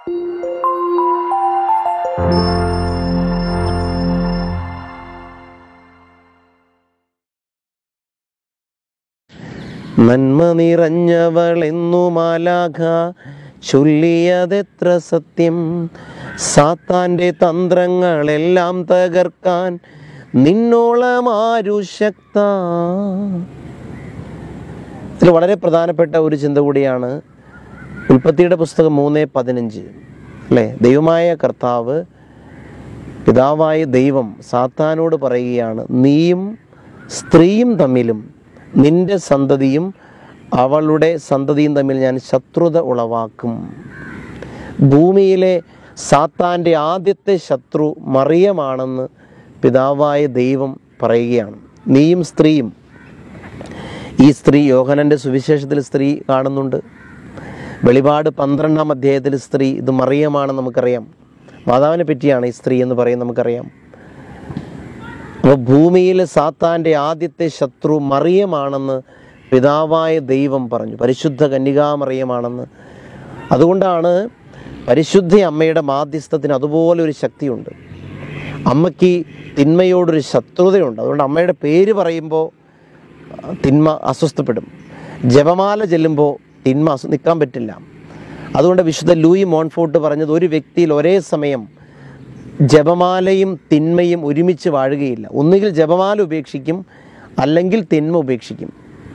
നന്മ നിറഞ്ഞവളെന്നു മാലാഖ ചൊല്ലിയതെത്ര സത്യം, സാത്താൻ്റെ തന്ത്രങ്ങളെല്ലാം തകർക്കാൻ നിന്നോളമാരു ശക്ത. ഇതിൽ വളരെ പ്രധാനപ്പെട്ട ഒരു ചിന്ത കൂടിയാണ് ഉൽപ്പത്തിയുടെ പുസ്തകം 3:15 അല്ലേ? ദൈവമായ കർത്താവ്, പിതാവായ ദൈവം സാത്താനോട് പറയുകയാണ്, നീയും സ്ത്രീയും തമ്മിലും നിന്റെ സന്തതിയും അവളുടെ സന്തതിയും തമ്മിൽ ഞാൻ ശത്രുത ഉളവാക്കും. ഭൂമിയിലെ സാത്താൻ്റെ ആദ്യത്തെ ശത്രു മറിയമാണെന്ന് പിതാവായ ദൈവം പറയുകയാണ്. നീയും സ്ത്രീയും. ഈ സ്ത്രീ യോഹന്നൻ്റെ സുവിശേഷത്തിൽ സ്ത്രീ കാണുന്നുണ്ട്. വെളിപാട് 12-ാം അധ്യായത്തിൽ സ്ത്രീ, ഇത് മറിയമാണെന്ന് നമുക്കറിയാം. മാതാവിനെ പറ്റിയാണ് ഈ സ്ത്രീ എന്ന് പറയുന്നത് നമുക്കറിയാം. അപ്പോൾ ഭൂമിയിൽ സാത്താൻ്റെ ആദ്യത്തെ ശത്രു മറിയമാണെന്ന് പിതാവായ ദൈവം പറഞ്ഞു. പരിശുദ്ധ കന്യകാമറിയമാണെന്ന്. അതുകൊണ്ടാണ് പരിശുദ്ധ അമ്മയുടെ മാധ്യസ്ഥത്തിന് അതുപോലെ ഒരു ശക്തിയുണ്ട്. അമ്മയ്ക്ക് തിന്മയോടൊരു ശത്രുതയുണ്ട്. അതുകൊണ്ട് അമ്മയുടെ പേര് പറയുമ്പോൾ തിന്മ അസ്വസ്ഥപ്പെടും. ജപമാല ചെല്ലുമ്പോൾ തിന്മ നിൽക്കാൻ പറ്റില്ല. അതുകൊണ്ട് വിശുദ്ധ ലൂയി മോൺഫോർട്ട് പറഞ്ഞത്, ഒരു വ്യക്തിയിൽ ഒരേ സമയം ജപമാലയും തിന്മയും ഒരുമിച്ച് വാഴുകയില്ല. ഒന്നുകിൽ ജപമാല ഉപേക്ഷിക്കും, അല്ലെങ്കിൽ തിന്മ ഉപേക്ഷിക്കും.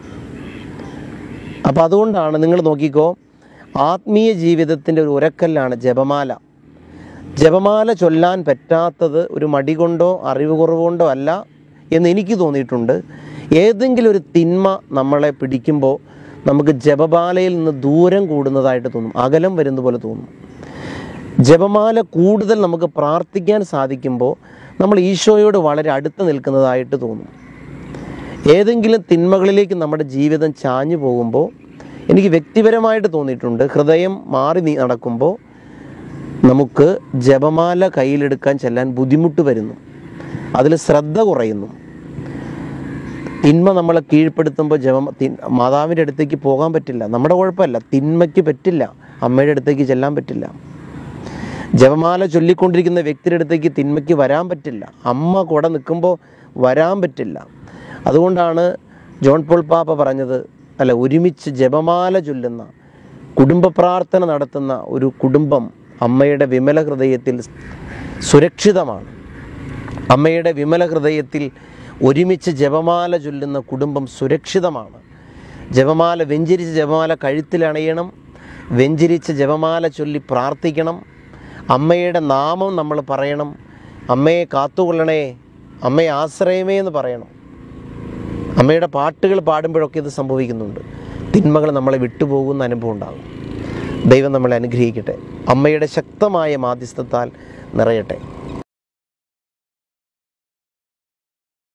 അപ്പോൾ അതുകൊണ്ടാണ് നിങ്ങൾ നോക്കിക്കോ, ആത്മീയ ജീവിതത്തിൻ്റെ ഒരു ഉരക്കല്ലാണ് ജപമാല. ജപമാല ചൊല്ലാൻ പറ്റാത്തത് ഒരു മടി കൊണ്ടോ അറിവ് കുറവുകൊണ്ടോ അല്ല എന്ന് എനിക്ക് തോന്നിയിട്ടുണ്ട്. ഏതെങ്കിലും ഒരു തിന്മ നമ്മളെ പിടിക്കുമ്പോൾ നമുക്ക് ജപമാലയിൽ നിന്ന് ദൂരം കൂടുന്നതായിട്ട് തോന്നും, അകലം വരുന്ന പോലെ തോന്നും. ജപമാല കൂടുതൽ നമുക്ക് പ്രാർത്ഥിക്കാൻ സാധിക്കുമ്പോൾ നമ്മൾ ഈശോയോട് വളരെ അടുത്ത് നിൽക്കുന്നതായിട്ട് തോന്നും. ഏതെങ്കിലും തിന്മകളിലേക്ക് നമ്മുടെ ജീവിതം ചാഞ്ഞു പോകുമ്പോൾ എനിക്ക് വ്യക്തിപരമായിട്ട് തോന്നിയിട്ടുണ്ട്, ഹൃദയം മാറി നടക്കുമ്പോൾ നമുക്ക് ജപമാല കയ്യിലെടുക്കാൻ ചെല്ലാൻ ബുദ്ധിമുട്ട് വരുന്നു, അതിൽ ശ്രദ്ധ കുറയുന്നു. തിന്മ നമ്മളെ കീഴ്പ്പെടുത്തുമ്പോൾ മാതാവിൻ്റെ അടുത്തേക്ക് പോകാൻ പറ്റില്ല. നമ്മുടെ കുഴപ്പമല്ല, തിന്മയ്ക്ക് പറ്റില്ല, അമ്മയുടെ അടുത്തേക്ക് ചെല്ലാൻ പറ്റില്ല. ജപമാല ചൊല്ലിക്കൊണ്ടിരിക്കുന്ന വ്യക്തിയുടെ അടുത്തേക്ക് തിന്മയ്ക്ക് വരാൻ പറ്റില്ല. അമ്മ കൂടെ നിൽക്കുമ്പോൾ വരാൻ പറ്റില്ല. അതുകൊണ്ടാണ് ജോൺ പോൾ പാപ്പ പറഞ്ഞത്, അല്ല, ഒരുമിച്ച് ജപമാല ചൊല്ലുന്ന, കുടുംബ പ്രാർത്ഥന നടത്തുന്ന ഒരു കുടുംബം അമ്മയുടെ വിമല ഹൃദയത്തിൽ സുരക്ഷിതമാണ്. അമ്മയുടെ വിമല ഹൃദയത്തിൽ ഒരുമിച്ച് ജപമാല ചൊല്ലുന്ന കുടുംബം സുരക്ഷിതമാണ്. വെഞ്ചരിച്ച ജപമാല കഴുത്തിലണയണം, വെഞ്ചരിച്ച ജപമാല ചൊല്ലി പ്രാർത്ഥിക്കണം. അമ്മയുടെ നാമം നമ്മൾ പറയണം. അമ്മയെ കാത്തുകൊള്ളണേ, അമ്മയെ ആശ്രയമേ എന്ന് പറയണം. അമ്മയുടെ പാട്ടുകൾ പാടുമ്പോഴൊക്കെ ഇത് സംഭവിക്കുന്നുണ്ട്. തിന്മകൾ നമ്മളെ വിട്ടുപോകുന്ന അനുഭവം ഉണ്ടാകും. ദൈവം നമ്മളെ അനുഗ്രഹിക്കട്ടെ. അമ്മയുടെ ശക്തമായ മാധ്യസ്ഥത്താൽ നിറയട്ടെ.